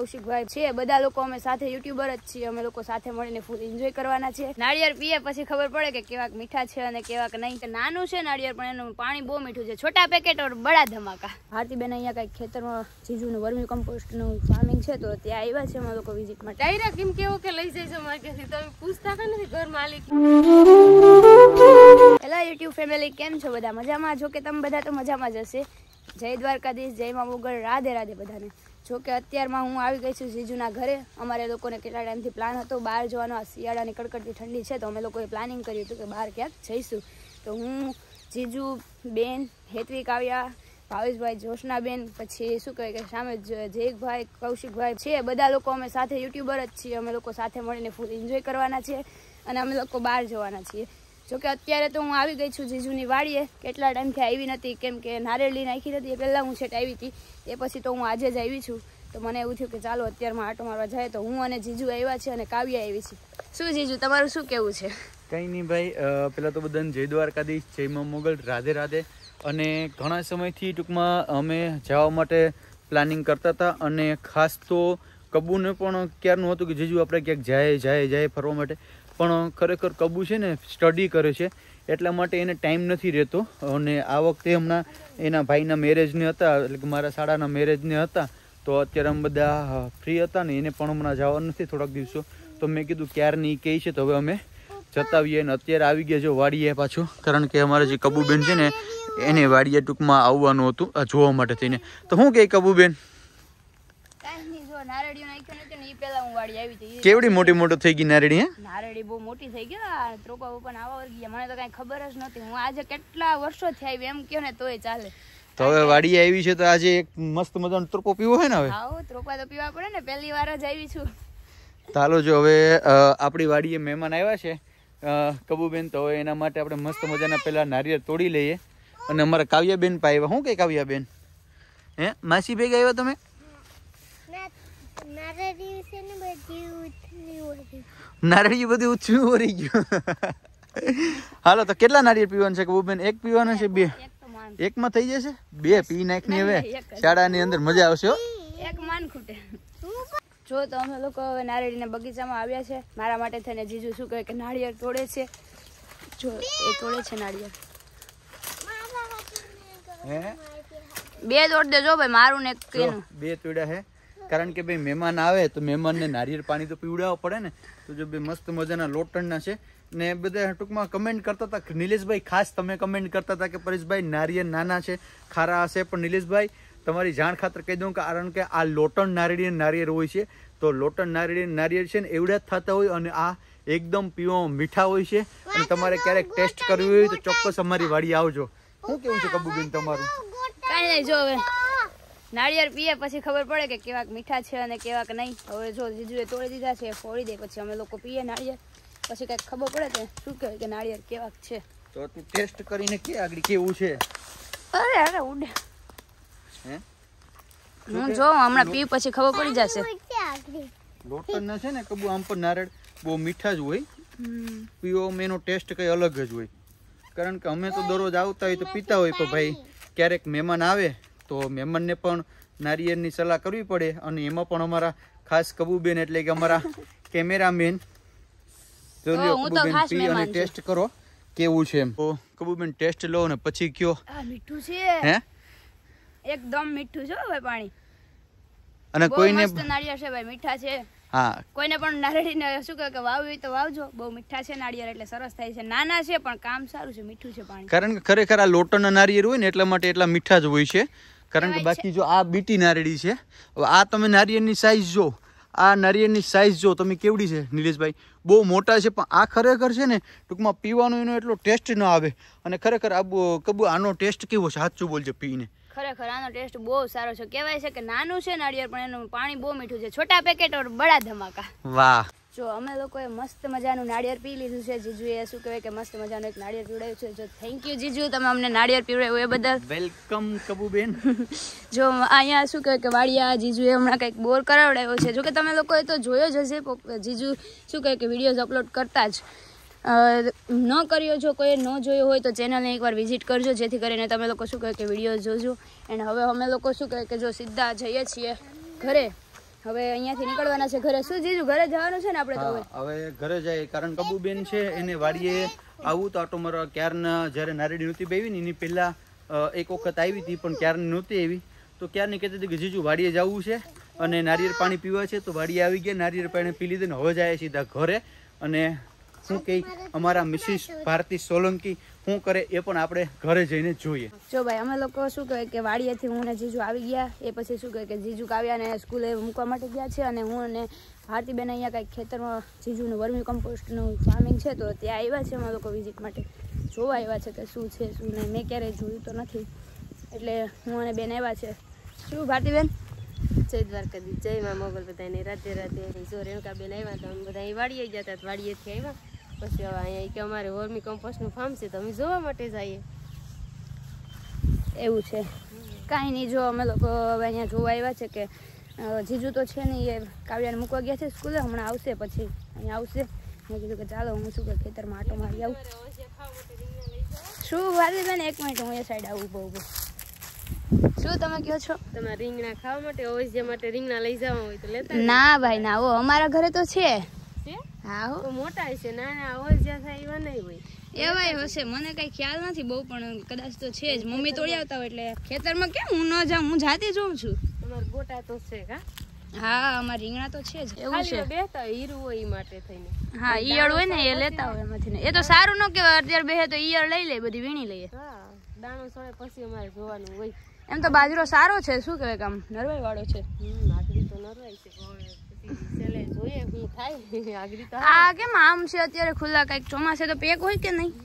કૌશિકભાઈ છે, બધા લોકો અમે સાથે યુટ્યુબર જ છીએ, અમે લોકો સાથે મળીને ફૂલ એન્જોય કરવાના છે। નાળિયેર પીએ પછી ખબર પડે કે કેવાક મીઠા છે અને કેવાક નહીં। કે નાનું છે નાળિયેર પણ એનું પાણી બહુ મીઠું છે, છોટા પેકેટ ઓર બડા ધમાકા। ભારતીબેન અહીંયા કઈક ખેતરમાં જીજુનું વર્મી કમ્પોસ્ટનું ફાર્મિંગ છે તો ત્યાં આવ્યા છે અમે લોકો વિઝિટમાં। ડાયરેક્ટ એમ કેવો કે લઈ જઈશું માર્કેટથી, તમે પૂછતા કે નથી ઘર માલિક। હેલો યુટ્યુબ ફેમિલી, કેમ છો બધા? મજામાં છો કે તમે બધા તો મજામાં જ હશે। જય દ્વારકાધીશ, જય મા મોગલ, રાધે રાધે બધાને। જો કે અત્યારમાં હું આવી ગઈ છું જીજુના ઘરે। અમારે લોકોને કેટલા ટાઈમથી પ્લાન હતો બહાર જવાનો, શિયાળાની કડકડતી ઠંડી છે તો અમે લોકોએ પ્લાનિંગ કર્યું હતું કે બહાર ક્યાંક જઈશું। તો હું, જીજુ, બેન, હેતવી, કાવ્યા, ભાવેશભાઈ, જોશનાબેન, પછી શું કહે કે સામે જયકભાઈ, કૌશિકભાઈ છે, બધા લોકો અમે સાથે યુટ્યુબર જ છીએ, અમે લોકો સાથે મળીને ફૂલ એન્જોય કરવાના છે અને અમે લોકો બહાર જવાના છીએ। જોકે અત્યારે તો હું આવી ગઈ છું જીજુની વાડીએ, કેટલા ટાઈમથી આવી નથી કેમ કે નારેળી નાખી નથી એ પહેલાં હું છેટ આવી હતી, એ પછી તો હું આજે જ આવી છું। તો મને એવું થયું કે ચાલો અત્યારમાં આટો મારવા જાય, તો હું અને જીજુ આવ્યા છે અને કાવ્યા આવી છે। શું જીજુ, તમારું શું કહેવું છે? કંઈ નહીં ભાઈ, પહેલાં તો બધાને જય દ્વારકાધીશ, જય મા મોગલ, રાધે રાધે। અને ઘણા સમયથી ટૂંકમાં અમે જવા માટે પ્લાનિંગ કરતા હતા અને ખાસ તો કબૂને પણ ક્યારનું હતું કે જીજુ આપણે ક્યાંક જાય ફરવા માટે, પણ ખરેખર કબૂ છે ને સ્ટડી કરે છે એટલા માટે એને ટાઈમ નથી રહેતો। અને આ વખતે હમણાં એના ભાઈના મેરેજને હતા, એટલે કે મારા શાળાના મેરેજને હતા, તો અત્યારે અમે બધા ફ્રી હતા ને એને પણ હમણાં જવાનું નથી થોડાક દિવસો, તો મેં કીધું ક્યારની કહે છે તો હવે અમે જતા આવીએ। ને અત્યારે આવી ગયા જો વાડીએ પાછું, કારણ કે અમારા જે કબૂબેન છે ને એને વાડીએ ટૂંકમાં આવવાનું હતું આ જોવા માટે થઈને। તો શું કહે કબૂબેન? કેવડી મોટી થઈ ગઈ નારેડી? હે, નારેડી બહુ મોટી થઈ ગઈ, ત્રોપા પણ આવા વર્ગી ગયા, મને તો કઈ ખબર જ નહોતી। હું આજે કેટલા વર્ષોથી આવી એમ કહો ને તોય ચાલે। તો હવે વાડીએ આવી છે તો આજે એક મસ્ત મજાનો ત્રોપો પીવો હોય ને? હવે આવો ત્રોપા તો પીવા પડે ને, પહેલી વાર જ આવી છું। ચાલો જો હવે આપણી વાડીએ મહેમાન આવ્યા છે કબૂબેન, તો હવે એના માટે આપણે મસ્ત મજાના પેલા નારિયેળ તોડી લઈએ। અને અમારા કાવ્યાબેન પા આવ્યા। શું કઈ કાવ્યાબેન? હે, માસી ભેગા આવ્યા તમે? નારિયેળ બધી ઉછળી વળી ગયું। હાલો તો કેટલા નારિયેળ પીવાના છે કબૂબેન? એક પીવાના છે? બે? એકમાં થઈ જશે, બે પી નાખની હવે શાળાની અંદર મજા આવશે। એક માન ખૂટે। જો તો અમે લોકો હવે નારિયેળીના બગીચામાં આવ્યા છે, મારા માટે થઈને જીજુ શું કહે કે નાળિયેર તોડે છે। જો એ તોડે છે નાળિયેર, બે તોડ દેજો ભાઈ, મારું ને એનું બે તોડ્યા હે। કારણ કે ભાઈ મહેમાન આવે તો મહેમાનને નારિયેળ પાણી તો પીવડાવવા પડે ને, તો જો બે મસ્ત મજાના લોટણના છે ને બધા ટૂંકમાં કમેન્ટ કરતા હતા નિલેશભાઈ, ખાસ તમે કમેન્ટ કરતા હતા કે પરેશભાઈ નારિયેળ નાના છે, ખારા હશે, પણ નિલેશભાઈ તમારી જાણ ખાતર કહી દઉં કારણ કે આ લોટણ નારિયેળ હોય છે, તો લોટણ નારિયેળ છે ને એવડા જ થતા હોય અને આ એકદમ પીવામાં મીઠા હોય છે। અને તમારે ક્યારેક ટેસ્ટ કરવી હોય તો ચોક્કસ અમારી વાડી આવજો। શું કેવું છે કબૂબેન તમારું? કાંઈ નહીં, જો હવે નાળિયેર પીએ પછી ખબર પડે કે કેવાક મીઠા છે અને કેવાક નહીં। હવે જો જીજુએ તોડી દીધા છે, ફોડી દે પછી અમે લોકો પીએ નાળિયેર, પછી કઈક ખબર પડે કે શું કહેવાય કે નાળિયેર કેવાક છે। તો તું ટેસ્ટ કરીને કે આગળ કેવું છે? અરે અરે ઉડે, હે હું જો હમણાં પી પછી ખબર પડી જશે। લોટણના છે ને કબૂ આમ પણ નારિયેળ બહુ મીઠા જ હોય, પીવામાં એનો ટેસ્ટ કઈ અલગ જ હોય। કારણ કે અમે તો દરરોજ આવતા હોય તો પીતા હોય, પણ ભાઈ ક્યારેક મહેમાન આવે તો મહેમાનને પણ નારિયેળની સલાહ કરવી પડે। અને એમાં પણ અમારા ખાસ કબૂબેન એટલે કે અમારા કેમેરામેન કબૂબેન પી અને ટેસ્ટ કરો કેવું છે એમ। તો કબૂબેન ટેસ્ટ લો ને પછી કયો। મીઠું છે, હે એકદમ મીઠું છે ભાઈ પાણી, અને કોઈને નાળિયેર છે ભાઈ મીઠા છે। હા, કોઈને પણ નારેડીને શું કહે કે વાવવી તો વાવજો, બહુ મીઠા છે નાળિયેર એટલે સરસ થાય છે। નાના છે પણ કામ સારું છે, મીઠું છે પાણી। કારણ કે ખરેખર આ લોટણના નારિયેળ હોય ને એટલા માટે એટલા મીઠા જ હોય છે। કારણ કે બાકી જો આ બીટી નારેડી છે, હવે આ તમે નારિયેળની સાઈઝ જો, આ નારિયેળની સાઈઝ જો તમે કેવડી છે નિલેશભાઈ, બહુ મોટા છે, પણ આ ખરેખર છે ને ટૂંકમાં પીવાનો એનો એટલો ટેસ્ટ ન આવે। અને ખરેખર આ કબૂ આનો ટેસ્ટ કેવો છે? સાચું બોલજો પીને। ખરેખર આનો ટેસ્ટ બહુ સારો છે, કહેવાય છે કે નાનું છે નાળિયેર પણ એનું પાણી બહુ મીઠું છે, છોટા પેકેટ ઓર બડા ધમાકા। વાહ, જો અમે લોકોએ મસ્ત મજાનું નાળિયેર પી લીધું છે। જીજુએ શું કહેવાય કે મસ્ત મજાનું એક નાળિયેર પીવડાવ્યું છે, જો થેન્ક યુ જીજુ, તમે અમને નાળિયેર પીવડાવ્યું એ બદલ વેલકમ કબૂબેન। જો અહીંયા શું કહેવાય કે વાડિયા જીજુએ હમણાં કંઈક બોર કરાવડાવ્યો છે, જોકે તમે લોકોએ તો જોયો જ હશે, જીજુ શું કહે કે વિડીયોઝ અપલોડ કરતા જ ન કર્યો, જો કોઈ ન જોયો હોય તો ચેનલને એકવાર વિઝિટ કરજો, જેથી કરીને તમે લોકો શું કહે કે વિડીયો જોજો। એન્ડ હવે અમે લોકો શું કહે કે જો સીધા જઈએ છીએ ઘરે। હવે અહીંયાથી નીકળવાના છે ઘરે. શું જીજુ ઘરે જવાનું છે ને આપણે તો હવે ઘરે જાય, કારણ કબુબેન છે એને વાડીએ આવું તો આટો મારવા ક્યારના જ્યારે નારેડી નહોતી બેવી ને એની પહેલા એક વખત આવી હતી, પણ ક્યારની નહોતી આવી તો ક્યારની કહેતી હતી કે જીજુ વાડીએ જવું છે અને નારિયેળ પાણી પીવા છે, તો વાડીએ આવી ગયા, નારિયેળ પાણી પી લીધું ને હવે જાય સીધા ઘરે. અને શું કહે અમારા મિસિસ ભારતી સોલંકી શું કરે એ પણ આપણે ઘરે જઈને જોઈએ. જો ભાઈ અમે લોકો શું કહે કે વાડીએથી હું ને જીજુ આવી ગયા, એ પછી શું કહે કે જીજુ કાવ્યાને સ્કૂલે મૂકવા માટે ગયા છે અને હું અને ભારતીબેન અહીંયા કંઈક ખેતરમાં જીજુનું વર્મી કમ્પોસ્ટનું ફાર્મિંગ છે તો ત્યાં આવ્યા છે અમે લોકો વિઝિટ માટે, જોવા આવ્યા છે કે શું છે શું નહીં. મેં ક્યારેય જોયું તો નથી એટલે હું અને બેન આવ્યા છે. શું ભારતીબેન? જય દ્વારકાધીશ, જય માં મોગલ, બધાને રાધે રાધે. જો રેણુકાબેન આવ્યા તો અમે બધા વાડીએ ગયા હતા, વાડીએથી આવ્યા પછી હવે અહીંયા કે અમારે વર્મી કમ્પોસ્ટનું ફાર્મ છે તો અમે જોવા માટે જઈએ. એવું છે, કાંઈ નહીં. જો અમે લોકો હવે અહીંયા જોવા આવ્યા છે કે જીજુ તો છે નહીં, એ કાવ્યાને મૂકવા ગયા છે સ્કૂલે, હમણાં આવશે પછી અહીંયા આવશે. મેં કીધું કે ચાલો હું શું કે ખેતરમાં આટો મારી આવું. શું ભારતીબેન એક મિનિટ હું એ સાઈડ આવું બહુ શું તમે કહો છો? તમારે રીંગણા ખાવા માટે ઓવસિયા માટે રીંગણા લઈ જવા હોય તો લેતા. ના ભાઈ ના, ઓ અમારા ઘરે તો છે. હા હો, મોટા છે, નાના ઓવસિયા થાય એવા નહીં હોય. એવાય હશે, મને કઈ ખ્યાલ નથી બહુ, પણ કદાચ તો છે જ. મમ્મી તોડી આવતા હોય એટલે ખેતરમાં કેમ હું ન જાઉં, હું જાતે જોઉં છું. તમારે ગોટા તો છે કા? હા અમારા રીંગણા તો છે જ. એવું છે, બેતા હીરું હોય એ માટે થઈને. હા ઈયળ હોય ને એ લેતા હોય એમાંથી ને. એ તો સારું ન કહેવાય, અત્યારે બેહે તો ઈયળ લઈ લે, બધી વીણી લઈએ. હા દાણો સોળે પછી અમારે જોવાનું હોય. એમ તો બાજરો સારો છે, શું કહેવાય કામ નરવાઈ વાળો છે. આગળ તો નરવાઈ છે, છેલ્લે જોઈએ શું થાય. આગળ તો આ કેમ આમ છે અત્યારે ખુલ્લા, કઈક ચોમાસે તો પેક હોય કે નહીં?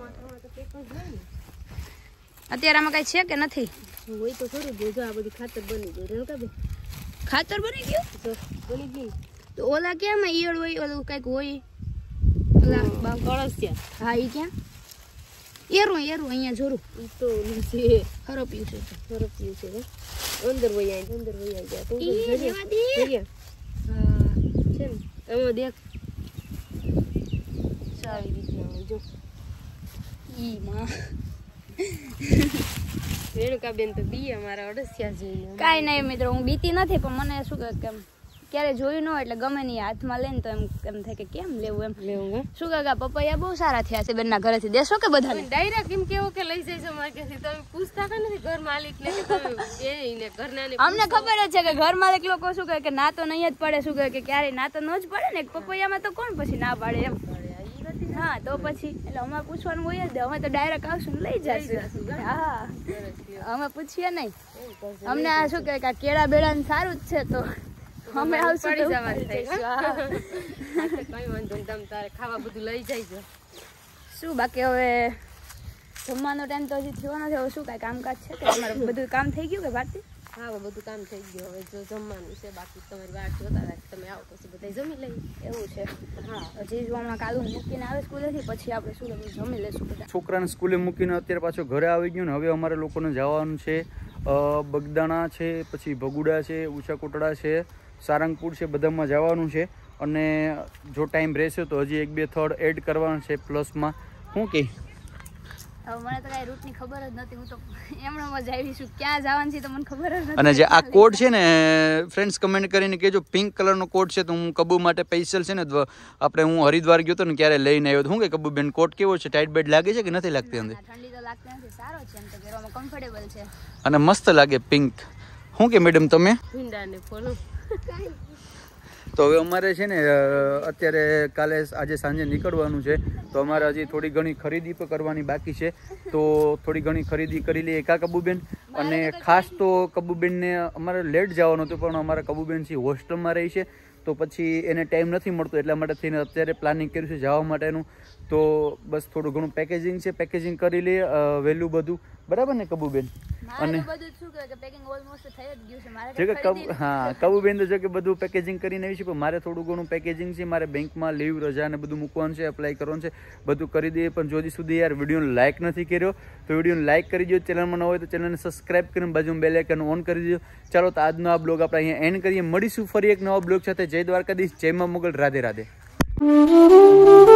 અત્યારે આમાં કઈ છે કે નથી? હોય તો ખરું. જો આ બધી ખાતર બની ગયું. રેણુકાબેન ખાતર બની ગયું? જો બની ગયું. તો ઓલા કેમ ઈયળ હોય, ઓલું કઈક હોય ઓલા કળસિયા. હા ઈ ક્યાં? એરું એરું અહીંયા જોરું તો છે હરોપ્યું છે, હરોપ્યું છે. અંદર વહી આવી, અંદર વહી આવી ગયા તો ઈ રેવા દે. હા છે ને, એમાં દેખ સારી રીતના જો ઈ માં રેણુકાબેન તો બી અમારા અડસિયા જોઈએ. કાંઈ નહીં મિત્રો, હું બીતી નથી, પણ મને શું કહે કેમ ક્યારે જોયું ન હોય એટલે ગમે નહીં, હાથમાં લઈને તો એમ થાય કે કેમ લેવું એમ લેવું. શું કહે પપૈયા બહુ સારા થયા છે બેનના ઘરેથી, દેશો કે બધાને? ડાયરેક્ટ એમ કેવો કે લઈ જાય છે માર્કેટથી, તમે પૂછતા કે નથી ઘર માલિકને કે તમે એને ઘરનાને? અમને ખબર જ છે કે ઘર માલિક લોકો શું કહે કે ના તો નહીં જ પડે, શું કહે કે ક્યારે ના તો ન જ પડે ને, પપૈયામાં તો કોણ પછી ના પાડે એમ. હા તો પછી એટલે અમારે પૂછવાનું હોય જ, અમે તો ડાયરેક્ટ આવશું ને લઈ જશું. હા અમે પૂછીએ નહીં, અમને આ શું કહે કે કેળા બેડા સારું જ છે તો અમે આવશું. કઈ વાંધો નહીં, તમે તારે ખાવા બધું લઈ જાય. શું બાકી હવે જમવાનો ટાઈમ તો હજી થયો નથી, હવે શું કાંઈ કામકાજ છે કે અમારે બધું કામ થઈ ગયું કે ભારતી? હા બધું કામ થઈ ગયું, હવે જો જમવાનું છે બાકી તમારી વાટ જોતા રાખે, તમે આવો પછી બધા જમી લઈએ. એવું છે? હા હજી જો હમણાં કાલુ મૂકીને આવે સ્કૂલેથી પછી આપણે શું જમી લેશું બધા. છોકરાને સ્કૂલે મૂકીને અત્યારે પાછો ઘરે આવી ગયું ને હવે અમારે લોકોને જવાનું છે બગદાણા છે, પછી ભગુડા છે, ઊંચા કોટડા છે, સારંગપુર છે, બધામાં જવાનું છે. અને જો ટાઈમ રહેશે તો હજી 1-2 સ્થળ એડ કરવાના છે પ્લસમાં. શું કહે? હવે મને તો કાંઈ રૂટની ખબર જ નથી, હું તો એમણે મજા આવી છું, ક્યાં જવાનું છે તો મને ખબર જ નથી. અને જે આ કોડ છે ને ફ્રેન્ડ્સ કમેન્ટ કરીને કહેજો, પિંક કલરનો કોડ છે તો હું કબુ માટે સ્પેશિયલ છે ને આપણે હું હરિદ્વાર ગયો હતો ને ક્યારે લઈને આવ્યો. શું કે કબુ બેન કોટ કેવો છે? ટાઈટ બેટ લાગે છે કે નથી લાગતી? અંદર ઠંડી તો લાગતી નથી, સારો છે એમ તો પહેરવામાં કમ્ફર્ટેબલ છે અને મસ્ત લાગે પિંક. શું કે મેડમ તમે? ભીંડાને ફોલો તો હવે અમારે છે ને અત્યારે કાલે આજે સાંજે નીકળવાનું છે, તો અમારે હજી થોડી ઘણી ખરીદી પણ કરવાની બાકી છે, તો થોડી ઘણી ખરીદી કરી લઈએ કા કબુબેન. અને ખાસ તો કબુબેનને અમારે લેટ જવાનું હતું, પણ અમારા કબુબેન છે હોસ્ટેલમાં રહી છે તો પછી એને ટાઈમ નથી મળતો, એટલા માટે થઈને અત્યારે પ્લાનિંગ કર્યું છે જવા માટેનું. તો બસ થોડું ઘણું પેકેજિંગ છે, પેકેજિંગ કરી લઈએ વહેલું બધું, બરાબર ને કબુબેન? અને હા કબુબેન તો જો કે બધું પેકેજિંગ કરીને આવી છે, પણ મારે થોડું ઘણું પેકેજિંગ છે, મારે બેંકમાં લીવ રજા ને બધું મૂકવાનું છે, એપ્લાય કરવાનું છે, બધું કરી દઈએ. પણ જો સુધી યાર વિડીયોને લાઇક નથી કર્યો તો વિડીયોને લાઇક કરી દો, ચેનલમાં ન હોય તો ચેનલને સબસ્ક્રાઇબ કરીને બાજુમાં બેલ આઇકન ઓન કરી દેજો. ચાલો તો આજનો આ બ્લોગ આપણે અહીંયા એન્ડ કરીએ, મળીશું ફરી એક નવા બ્લોગ સાથે. જય દ્વારકાધીશ, જય મા મોગલ, રાધે રાધે.